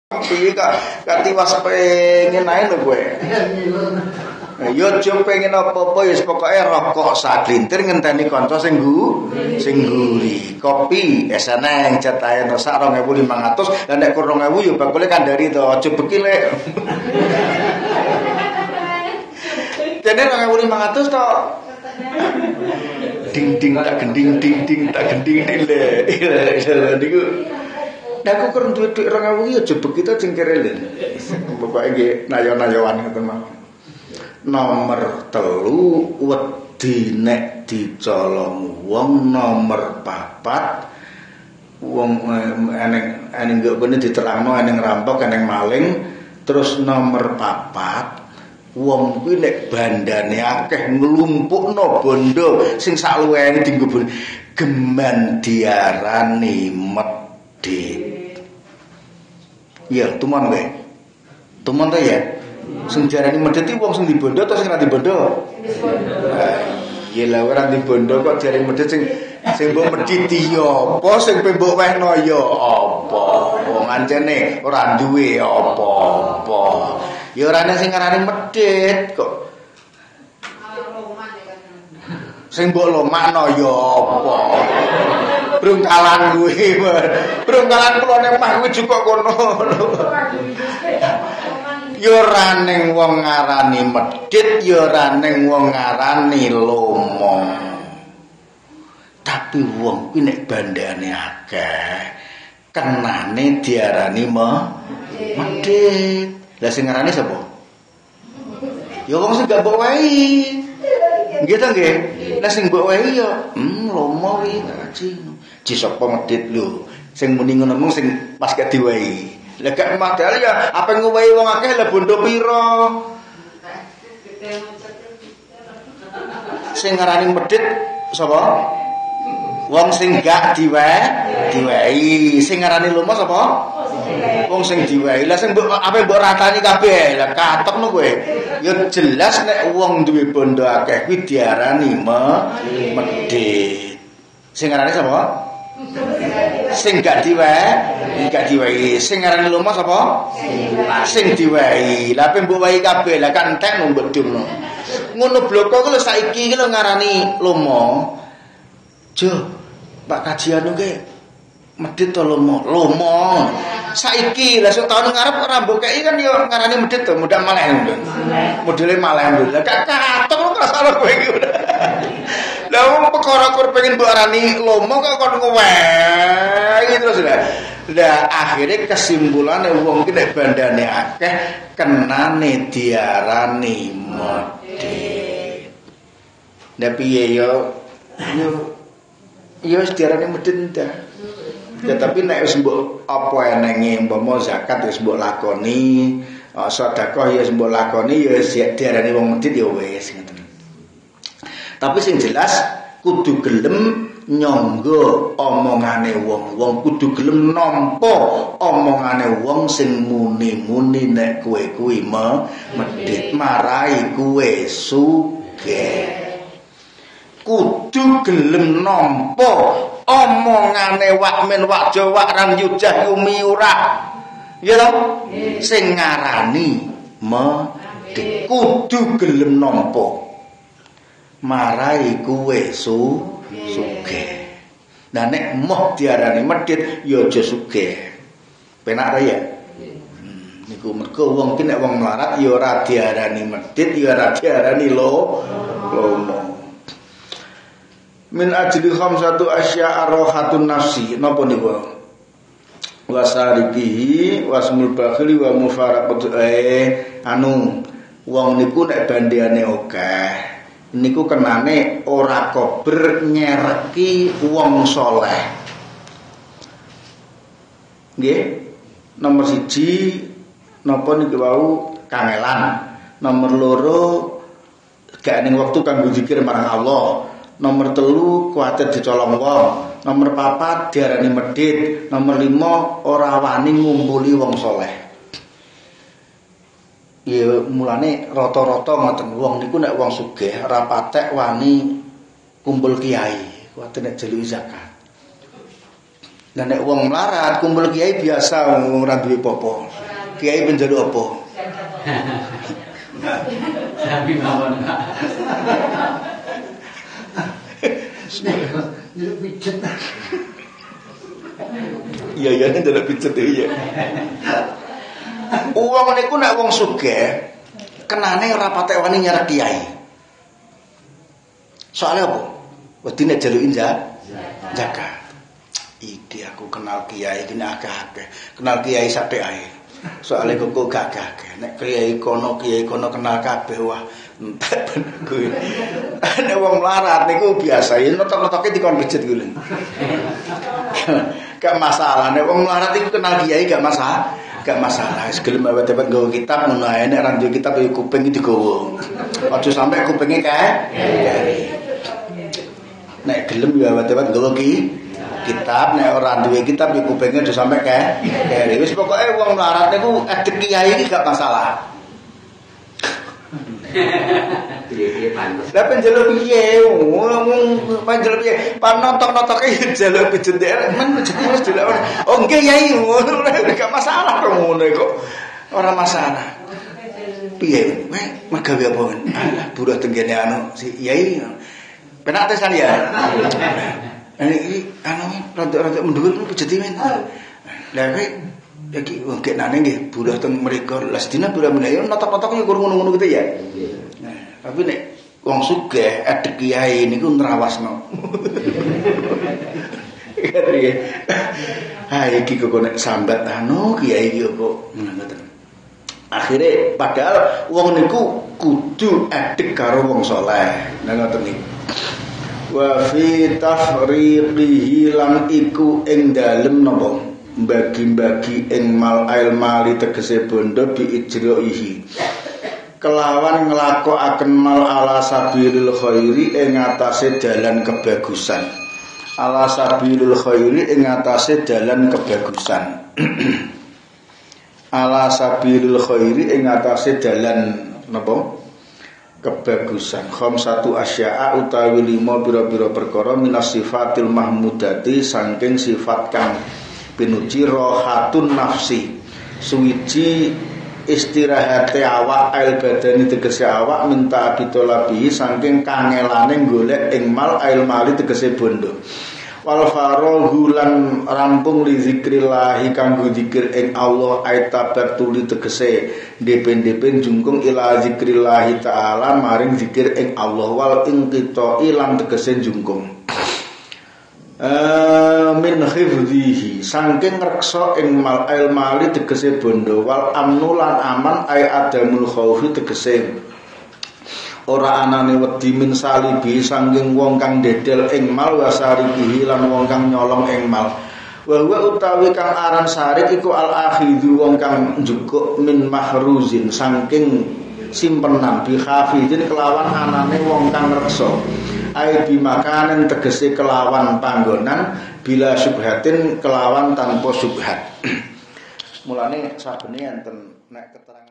piye kok tiwas pengen ae lho kowe. Yo aja pengen apa-apa ya pokoke rokok saklintir ngenteni kanca sing ngguri. Kopi eseneng cetahe sak 2.500 lan nek 2.000 yo bakule kandhari to aja bekilek. Dene 2.500 to. Ding tak gending tak gending le. Niku nek aku kurang duit 2.000 iki aja begitu cengkere lho. Pokoke nggih nayo-nayoan ngoten mawon. Nomor 3 wedi nek dicolong wong, nomor 4 wong eneng gak bener diterangno eneng rampok eneng maling, terus nomor 4 wong kuwi nek bandane akeh nglumpukno bondo sing sakluwene dienggo geman diarani medhit. Ya, tumon kowe. Tumon ta ya? Sing jarani medhit iki wong sing dibondo atau sing ora dibondo? Iya lah ora dibondo kok jare medhit sing mbok medhiti ya apa sing mbok wehno ya apa. Wong ancene ora duwe apa-apa. Ya ora ana sing ngarani medhit kok. Sing mbok lomakno ya apa. Brungkalan kuwi. Brungkalan kula nek mah kuwi juga kono. Ya ora ning wong ngarani medhit, ya ora ning wong ngarani lomo. Tapi wong kuwi nek bandane akeh, kenane diarani medhit. Lah sing ngarani sapa? Ya wong sing gak mbok wehi. Nggih ta nggih. Lah sing mbok wehi ya lomo iki ngaji. Ji sapa medhit lho. Sing muni ngono mung sing pas gak diwehi. Lah gak modal ya apa ngowehi wong akeh lah bondo pira. Sing ngarani medhit sapa? Wong sing gak diwehi. Sing ngarani lomo sapa? Wong sing diwehi. Lah sing apa mbok ratani kabeh. Lah katokno kowe. Ya jelas nek wong duwe bondo akeh kuwi diarani medhit. Sing ngarani sapa? Sing gak diwehi. Sing ngarani lomo sapa? Sing diwehi. Lah pe mbok wehi kabeh lah kan entek mbok dumno. Ngono bloko ku lho saiki iki lho ngarani lomo. Jo, Pak kajian nggih medhit to lomo. Lomo. Saiki lah sok taun ngarep ora mbok kei kan yo ngarani medhit to, mudah maleh. Modele maleh. Lah gak katok kok salah kowe iki. Lah wong perkara kur pengen mbok arani lomo kok kon ngeweh terus lah. Lah akhire kesimpulane wong iki nek bandane akeh kenane diarani medhit. Lah piye yo diarani medhit ta. Ya tapi nek wis mbok apa enenge umpama zakat wis mbok lakoni, sedekah ya wis mbok lakoni ya diarani wong medhit ya wis ngoten. Tapi sing jelas kudu gelem nyangga omongane wong kudu gelem nampa omongane wong sing muni-muni nek kowe kuwi medhit marai kowe sugih. Kudu gelem nampa omongane wak men wak jawak ran yujah yumiura. Ya to? Sing ngarani medhit kudu gelem nampa marai kuwe sugih. Nah nek moh diarani medhit ya aja sugih. Penak ta ya? Niku mergo wong ki nek wong melarat ya ora diarani medhit ya ora diarani lomo. Min ajli khamsatu asya'a rahatun nafsi. Napa niku? Wasarikihi wasmul bakhili wa mufaraqatu wong niku nek bandeane akeh niku kenane ora kober nyereki wong saleh. Nggih. Nomor 1 napa niku wau kangelan. Nomor 2 gak ning wektu kanggo zikir marang Allah. Nomor 3 kuwatir dicolong wong. Nomor 4 diarani medhit. Nomor 5 ora wani ngumpuli wong saleh. Ya mulane rata-rata ngoten wong niku nek wong sugih ora patek wani kumpul kiai, kuwatir nek jeli zakat. Lah nek wong melarat kumpul kiai biasa wong ora duwe apa-apa. Kiai penjaluk apa? Tapi mawon. Pijet. Iya ndelok pijet ya. Wong niku nek wong sugih kenane ora patek wani nyerek kiai. Soale apa? Wedine jaluki zakat. Iki aku kenal kiai iki akeh-akeh. Kenal kiai sathik ae. Soale kok gak akeh. Nek kiai kono kenal kabeh wah entek ben kuwi. Nek wong melarat niku biasa yen notok-notoke dikon pijet kuwi. Gak masalah nek wong melarat iku kenal kiai gak masalah. Gak masalah, gelem awet-awet nggawa kitab ngono ae nek ora duwe kitab ya kuping iki digawa. Aja sampe kupinge kae. Nek gelem ya awet-awet nggawa kitab, nek ora duwe kitab ya kupinge aja sampe kae. Wis pokoke wong melarat niku edek kiai iki gak masalah. Piye pantes. Lah penjeluk piye? Wong penjeluk piye? Panotok-notoke njaluk pijet men wis delok. Oh nggih yai, ngono gak masalah kok ngono kok. Ora masalah. Piye? Magawe apa? Alah, buruh tenggene anu si yai. Penak tesan ya. Iki anu rada-rada mendhuwur pijeti men. Lah kowe iki gek nane nggih buruh teng mriku. Lah sedina buruh menawa notok-notok yo ngono-ngono gitu ya. Tapi nek wong sugih edek kiai niku nrawasno. Ha iki kok nek sambat anu kiai iki apa ngoten. Akhire padahal wong niku kudu edek karo wong saleh. Nah ngoten niku. Wa fi tafriqihi lan iku ing dalem napa bagi-bagi ing mal ail mali tegese bondo bi ijroihi. Kelawan nglakokaken mal ala sabilil khairi ing atase dalan kebagusan. Ala sabilil khairi ing atase dalan kebagusan. Ala sabilil khairi ing atase dalan napa? Kebagusan. Khamsatu asya'a utawi 5 pira-pira perkara minas sifatil mahmudati saking sifat kang pinuji rohatun nafsi. Suwiji istirahate awak ail badani tegese awak minta abitolabi saking kangelane golek ing mal ail mali tegese bondo wal faraghu lan rampung li zikrillah kanggo zikir ing Allah aitabar tuli tegese depen-depen jungkung ila zikrillah taala maring zikir ing Allah wal inqita ilang tegese jungkung min khifdhihi saking reksa ing mal ail mali tegese bondo wal amnu lan aman ay adamul khaufi tegese ora anane wedi min salibi saking wong kang dedel ing mal wasarihi lan wong kang nyolong ing mal wa utawi kang aran sarik iku al akhidhu wong kang njukuk min mahruzin saking simpenan bi khafidin kelawan anane wong kang reksa ai bimakanen tegese kelawan panggonan bila subhatin kelawan tanpa subhat. Mulane sabene enten nek keterangan